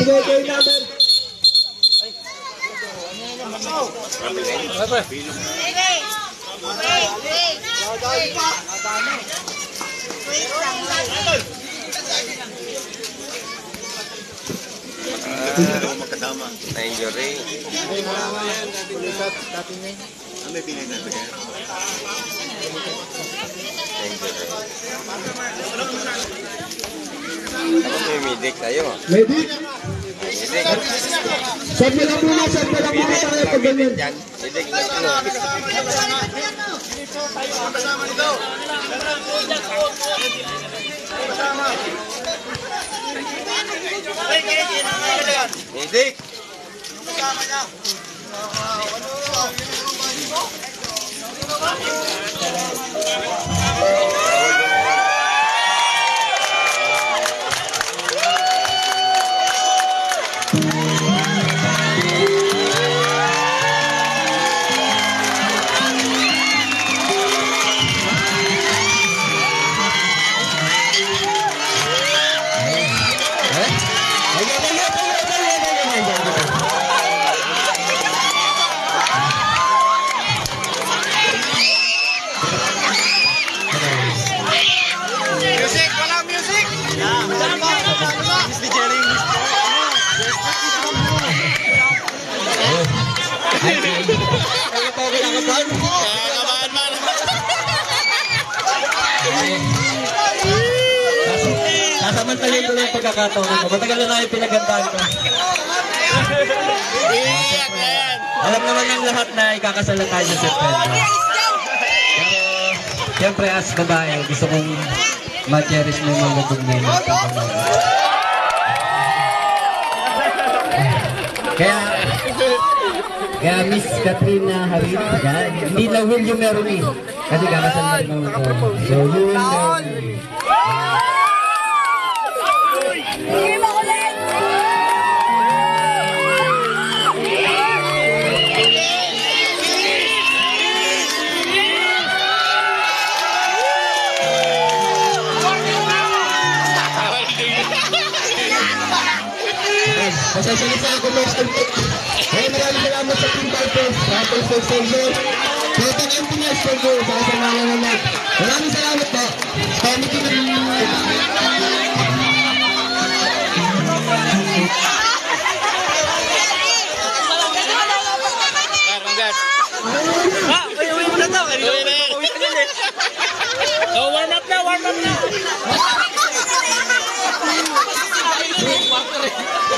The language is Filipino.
Sige, game number. Magkasama. Na-injury. May pinag na ba yan? May medic tayo. Medic? Saan mo lang muna tayo pag ganyan. Medic na tayo. Medic! Sasamantalin ko lang yung pagkakataon ko. Matagal na yung pinagandaan ko. Alam naman ng lahat na ikakasala tayo sa September. Pero, siyempre as babae, gusto kong ma-cherish mo yung mga lagong na yun. Kaya Miss Katrina Harit, hindi na will you marry me. Kasi kakasal na rin ako. So, you will marry me. Masasalita ako most of it. Hey, maraming salamat sa Team Pipers, sa ating sponsor. Kaya ang Pinas sponsor, sa kasamahan naman. Maraming salamat po. Comedy na warm up na.